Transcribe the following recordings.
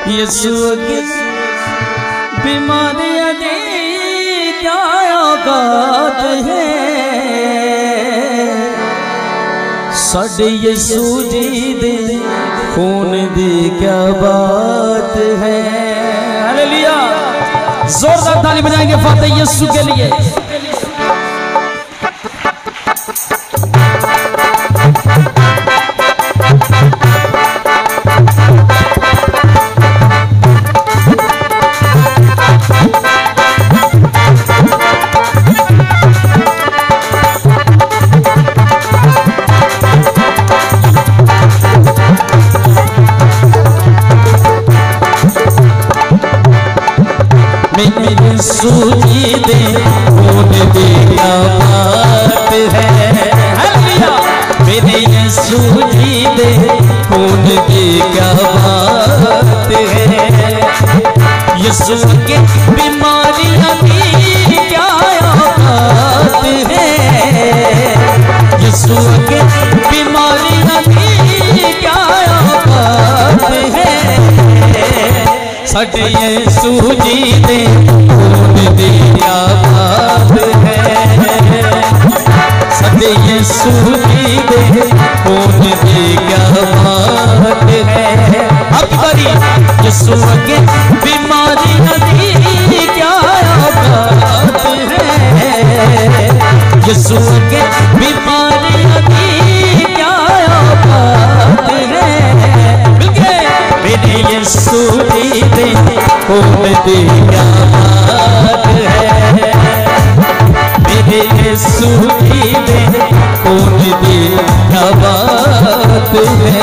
यीशु की बीमारियां दी क्या औकात है, साडे यीशु जी दे खून दी क्या बात है। हालेलुया, जोरदार ताली बजाएंगे फतेह यीशु के लिए। यीशु जी दे खून दी क्या बात है। हालेलुया, मेरे यीशु जी दे खून की क्या बात है। यीशु के बीमारियां की क्या औकात है, यीशु के बीमारियां की क्या औकात है। साडे यीशु जी दे खून दी क्या बात है, साडे यीशु जी दे खून दी क्या बात है। अब करी यीशु के बीमारियां दी क्या बात है, यीशु के बीमारियां दी क्या बात है। मेरे यीशु जी दे खून दी क्या बात है, मेरे यीशु जी दे खून दी क्या बात है।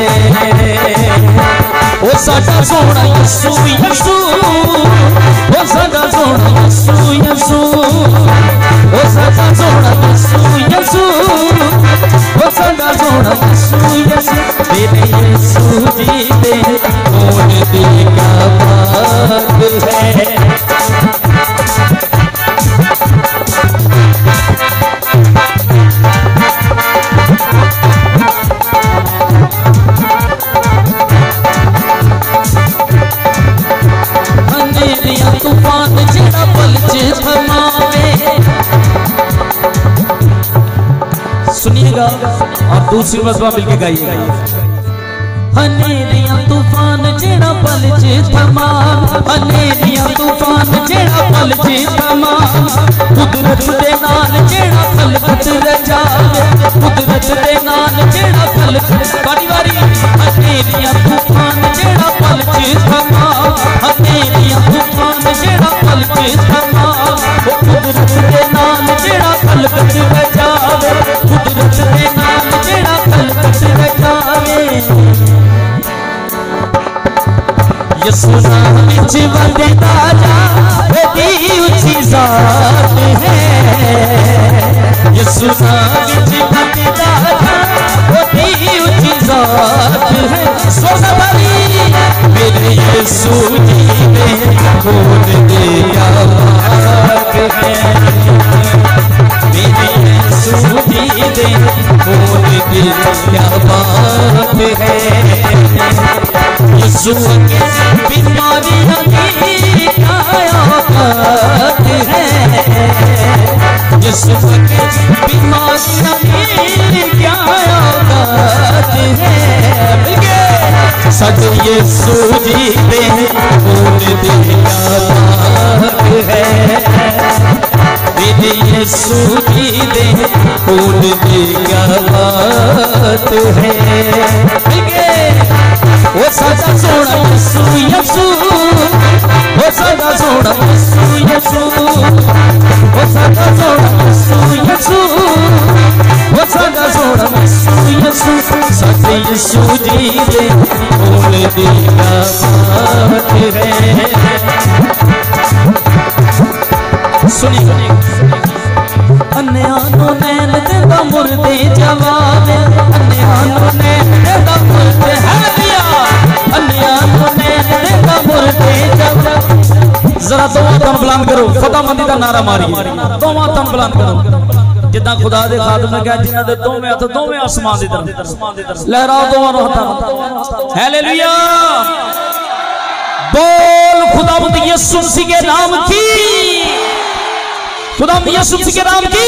ओ साडा सोना यीशु यीशु, ओ साडा सोना यीशु यीशु, ओ साडा सोना यीशु यीशु, ओ साडा सोना यीशु यीशु। मेरे यीशु जी दे खून दी क्या बात है। तूफान जेड़ा पल च थमावे, सुनिएगा और दूसरी मजबा मिलके गाइएगा। हनेरियां तूफान जेड़ा पल च थमा, हनेरियां तूफान जेड़ा पल च थमा, कुदरत दे नाल जेड़ा खलकत रचावे, कुदरत दे नाल जेड़ा खलकत बारी बारी। हनेरियां तूफान जेड़ा पल च थमा, हनेरियां तूफान जेड़ा पल च थमा, कुदरत दे नाल जेड़ा खलकत रचावे, कुदरत दे नाल जेड़ा खलकत रचावे। यीशु नाम विच वंददा जा ओदी उच्ची जात है, यीशु नाम विच वंददा जा ओदी उच्ची जात है। सोना बारी मेरे यीशु जी दे खून दी क्या बात है, मेरे यीशु जी दे खून दी क्या बात है। यीशु के बीमारियां की क्या औकात है, यीशु के बीमारियां की क्या औकात है। साडे यीशु जी दे खून दी क्या बात है, मेरे यीशु जी दे खून दी क्या बात है। ओ साडा सोना यीशु यीशु, ओ साडा सोना यीशु यीशु, ओ साडा सोना यीशु यीशु, ओ साडा सोना यीशु यीशु। साडे यीशु जी दे खून दी क्या बात है। सुनी अन्या नो नैन देदा मुर्दे जवाब, अन्या नो नैन देदा मुर्दे है, अन्या नो नैन देदा मुर्दे जवाब। जरा दोवां तन बुलंद करो, खुदावंदी दा नारा मारिए, दोवां तन बुलंद करो। जिदा खुदा दे खादम ने कहा जिन्हां दे दोवें हत्थ दोवें आसमान दी तरफ लहराओ दोवां हत्थां। हालेलुया। बोल खुदावंद यीशु मसीह के नाम की, खुदावंद यीशु मसीह के नाम की।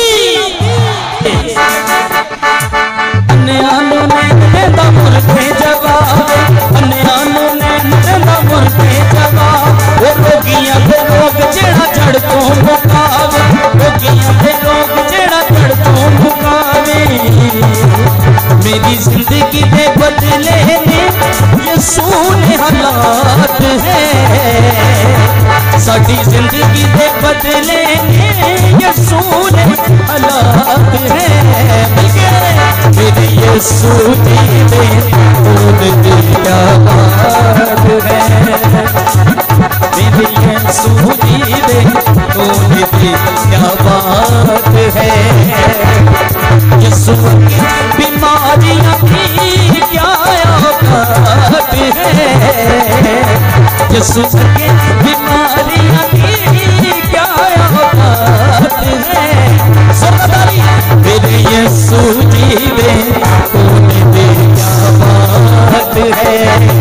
अन्यानो ने देता मुर्दे जवाब, अन्यानो ने देता मुर्दे जवाब। वो रोगियां दे रोग जेड़ा जड़ तो मुकावे, रोगियां दे रोग जेड़ा जड़ तो मुकावे। मेरी जिंदगी दे बदले ने यीशु ने हालात है, साडी जिंदगी दे बदले ने यीशु ने हालात है। मेरे यीशु जी दे खून की क्या बात है, मेरे यीशु जी दे खून की क्या बात है। यीशु की बीमारियां की क्या औकात है, यीशु की बीमारियां की क्या औकात है। मेरे यीशु जी दे खून की क्या बात है।